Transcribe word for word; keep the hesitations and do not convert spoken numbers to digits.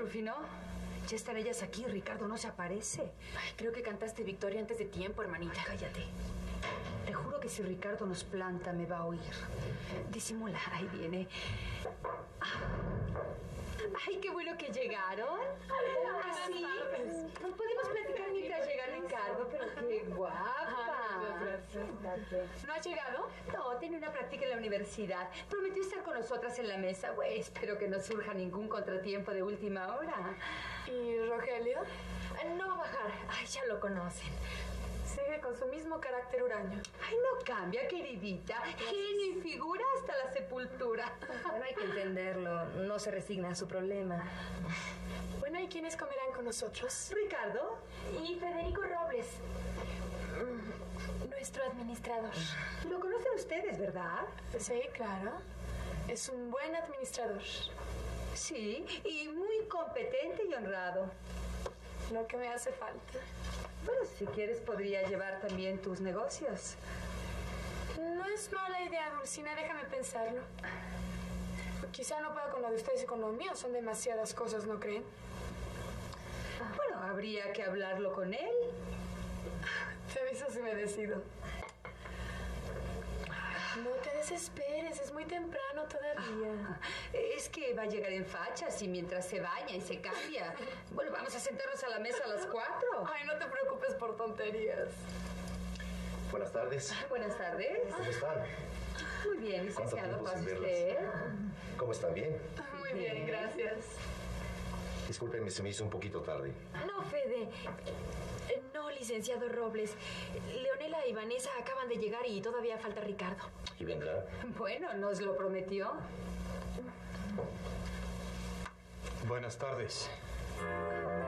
Rufino? Ya están ellas aquí. Ricardo no se aparece. Ay, creo que cantaste victoria antes de tiempo, hermanita. Cállate. Te juro que si Ricardo nos planta, me va a oír. Disimula. Ahí viene. Ay, qué bueno que llegaron. Así. No podemos platicar mientras llega Ricardo, pero qué guapa. ¿No ha llegado? No, tiene una práctica en la universidad. Prometió estar con nosotras en la mesa. Güey, espero que no surja ningún contratiempo de última hora. ¿Y Rogelio? No va a bajar. Ay, ya lo conocen. Sigue con su mismo carácter huraño. Ay, no cambia, queridita. Genio y figura hasta la sepultura. Bueno, hay que entenderlo. No se resigna a su problema. Bueno, ¿y quiénes comerán con nosotros? Ricardo. Y Federico Robles, nuestro administrador. Lo conocen ustedes, ¿verdad? Sí, claro. Es un buen administrador. Sí, y muy competente y honrado. Lo que me hace falta. Bueno, si quieres podría llevar también tus negocios. No es mala idea, Dulcina, déjame pensarlo. Quizá no pueda con lo de ustedes y con lo mío, son demasiadas cosas, ¿no creen? Bueno, habría que hablarlo con él. Te aviso si me decido. No te desesperes, es muy temprano todavía. Es que va a llegar en fachas y mientras se baña y se cambia. Bueno, vamos a sentarnos a la mesa a las cuatro. Ay, no te preocupes por tonterías. Buenas tardes. Buenas tardes. ¿Cómo están? Muy bien, licenciado. ¿Cuánto tiempo sin ¿Pasa verlas? usted? ¿Cómo están? ¿Bien? Muy bien, gracias. Discúlpenme, se me hizo un poquito tarde. No, Fede. No, licenciado Robles. Leonela y Vanessa acaban de llegar y todavía falta Ricardo. ¿Y vendrá? Bueno, nos lo prometió. Buenas tardes.